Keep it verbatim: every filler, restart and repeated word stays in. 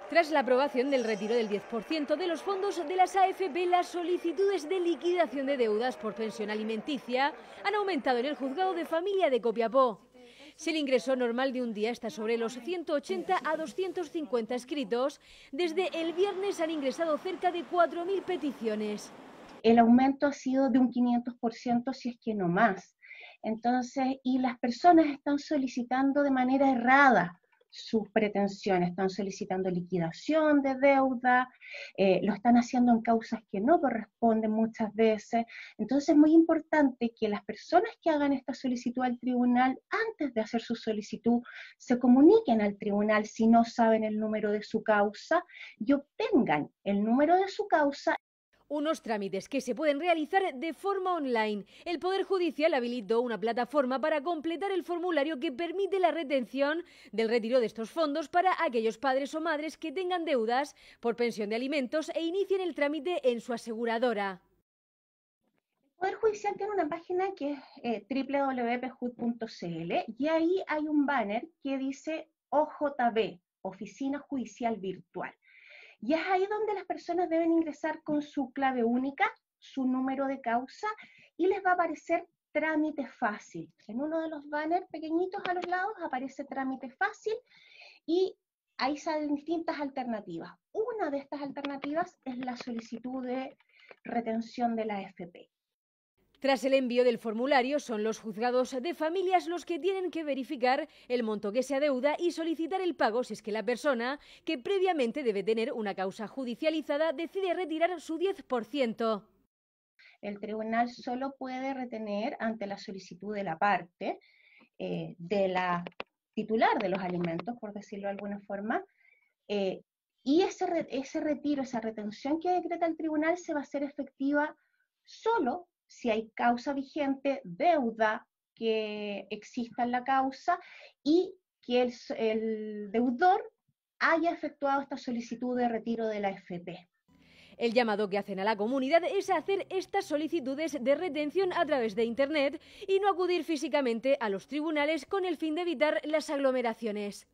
Tras la aprobación del retiro del diez por ciento de los fondos de las A F P, las solicitudes de liquidación de deudas por pensión alimenticia han aumentado en el Juzgado de Familia de Copiapó. Si el ingreso normal de un día está sobre los ciento ochenta a doscientos cincuenta escritos, desde el viernes han ingresado cerca de cuatro mil peticiones. El aumento ha sido de un quinientos por ciento, si es que no más. Entonces, y las personas están solicitando de manera errada sus pretensiones, están solicitando liquidación de deuda, eh, lo están haciendo en causas que no corresponden muchas veces. Entonces es muy importante que las personas que hagan esta solicitud al tribunal, antes de hacer su solicitud, se comuniquen al tribunal si no saben el número de su causa y obtengan el número de su causa. Unos trámites que se pueden realizar de forma online. El Poder Judicial habilitó una plataforma para completar el formulario que permite la retención del retiro de estos fondos para aquellos padres o madres que tengan deudas por pensión de alimentos e inicien el trámite en su aseguradora. El Poder Judicial tiene una página que es eh, doble u doble u doble u punto p j u d punto c l y ahí hay un banner que dice O J B, Oficina Judicial Virtual. Y es ahí donde las personas deben ingresar con su clave única, su número de causa, y les va a aparecer trámite fácil. En uno de los banners pequeñitos a los lados aparece trámite fácil y ahí salen distintas alternativas. Una de estas alternativas es la solicitud de retención de la A F P. Tras el envío del formulario, son los juzgados de familias los que tienen que verificar el monto que se adeuda y solicitar el pago si es que la persona, que previamente debe tener una causa judicializada, decide retirar su diez por ciento. El tribunal solo puede retener ante la solicitud de la parte, eh, de la titular de los alimentos, por decirlo de alguna forma, eh, y ese, re ese retiro, esa retención que decreta el tribunal se va a hacer efectiva solo si hay causa vigente, deuda que exista en la causa y que el, el deudor haya efectuado esta solicitud de retiro de la A F P. El llamado que hacen a la comunidad es hacer estas solicitudes de retención a través de Internet y no acudir físicamente a los tribunales con el fin de evitar las aglomeraciones.